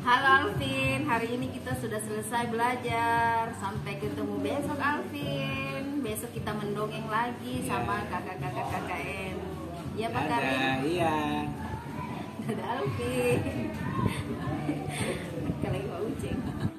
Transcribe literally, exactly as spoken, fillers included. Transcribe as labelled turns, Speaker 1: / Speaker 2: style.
Speaker 1: Halo Alvin, hari ini kita sudah selesai belajar. Sampai ketemu besok Alvin. Besok kita mendongeng lagi sama kakak-kakak K K N. Iya Pak Karin?
Speaker 2: Iya.
Speaker 1: Dadah Alvin. Kalau mau uceng.